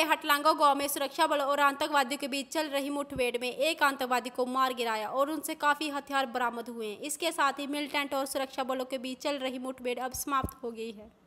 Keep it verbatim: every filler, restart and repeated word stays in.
हटलांगा गांव में सुरक्षा बलों और आतंकवादियों के बीच चल रही मुठभेड़ में एक आतंकवादी को मार गिराया और उनसे काफी हथियार बरामद हुए हैं। इसके साथ ही मिलिटेंट और सुरक्षा बलों के बीच चल रही मुठभेड़ अब समाप्त हो गई है।